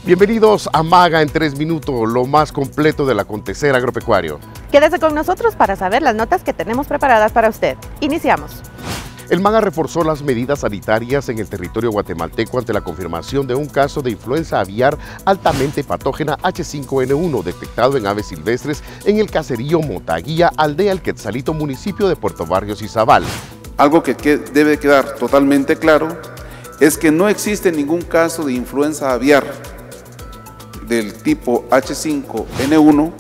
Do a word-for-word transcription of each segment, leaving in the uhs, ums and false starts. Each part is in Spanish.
Bienvenidos a Maga en tres minutos, lo más completo del acontecer agropecuario. Quédese con nosotros para saber las notas que tenemos preparadas para usted. Iniciamos. El MAGA reforzó las medidas sanitarias en el territorio guatemalteco ante la confirmación de un caso de influenza aviar altamente patógena H cinco N uno detectado en aves silvestres en el caserío Motaguía, aldea El Quetzalito, municipio de Puerto Barrios, Izabal. Algo que debe quedar totalmente claro es que no existe ningún caso de influenza aviar del tipo H cinco N uno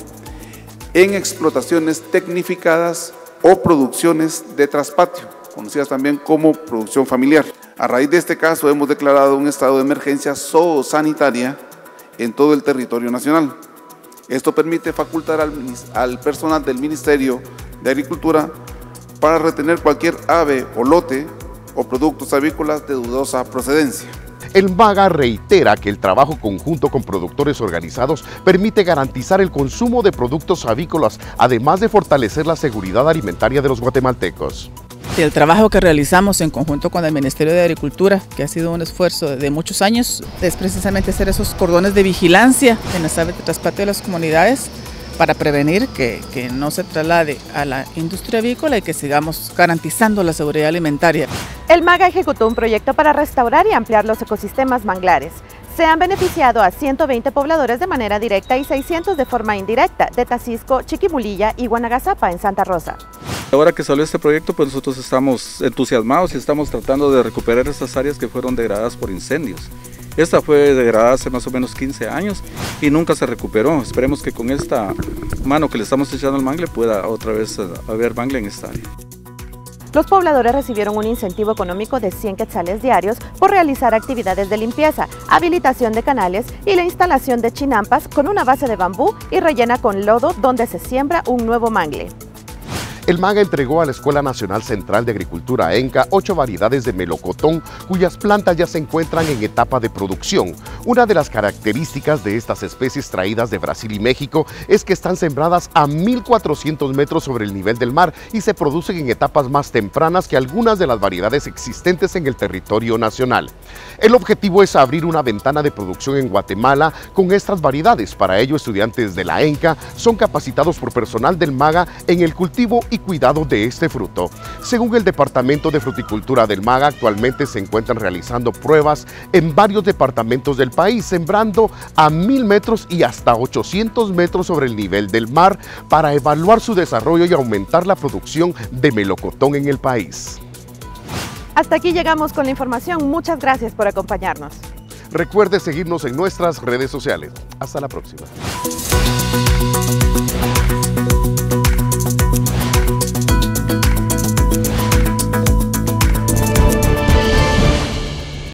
en explotaciones tecnificadas o producciones de traspatio, conocidas también como producción familiar. A raíz de este caso hemos declarado un estado de emergencia zoosanitaria en todo el territorio nacional. Esto permite facultar al, al personal del Ministerio de Agricultura para retener cualquier ave o lote o productos avícolas de dudosa procedencia. El MAGA reitera que el trabajo conjunto con productores organizados permite garantizar el consumo de productos avícolas, además de fortalecer la seguridad alimentaria de los guatemaltecos. El trabajo que realizamos en conjunto con el Ministerio de Agricultura, que ha sido un esfuerzo de muchos años, es precisamente hacer esos cordones de vigilancia en las aves de traspatio de las comunidades para prevenir que, que no se traslade a la industria avícola y que sigamos garantizando la seguridad alimentaria. El MAGA ejecutó un proyecto para restaurar y ampliar los ecosistemas manglares. Se han beneficiado a ciento veinte pobladores de manera directa y seiscientos de forma indirecta, de Tacisco, Chiquimulilla y Guanagazapa en Santa Rosa. Ahora que salió este proyecto, pues nosotros estamos entusiasmados y estamos tratando de recuperar estas áreas que fueron degradadas por incendios. Esta fue degradada hace más o menos quince años y nunca se recuperó. Esperemos que con esta mano que le estamos echando al mangle pueda otra vez haber mangle en esta área. Los pobladores recibieron un incentivo económico de cien quetzales diarios por realizar actividades de limpieza, habilitación de canales y la instalación de chinampas con una base de bambú y rellena con lodo donde se siembra un nuevo mangle. El MAGA entregó a la Escuela Nacional Central de Agricultura ENCA ocho variedades de melocotón cuyas plantas ya se encuentran en etapa de producción. Una de las características de estas especies traídas de Brasil y México es que están sembradas a mil cuatrocientos metros sobre el nivel del mar y se producen en etapas más tempranas que algunas de las variedades existentes en el territorio nacional. El objetivo es abrir una ventana de producción en Guatemala con estas variedades. Para ello, estudiantes de la ENCA son capacitados por personal del MAGA en el cultivo y cuidado de este fruto. Según el Departamento de Fruticultura del MAGA, actualmente se encuentran realizando pruebas en varios departamentos del país, sembrando a mil metros y hasta ochocientos metros sobre el nivel del mar para evaluar su desarrollo y aumentar la producción de melocotón en el país. Hasta aquí llegamos con la información. Muchas gracias por acompañarnos. Recuerde seguirnos en nuestras redes sociales. Hasta la próxima.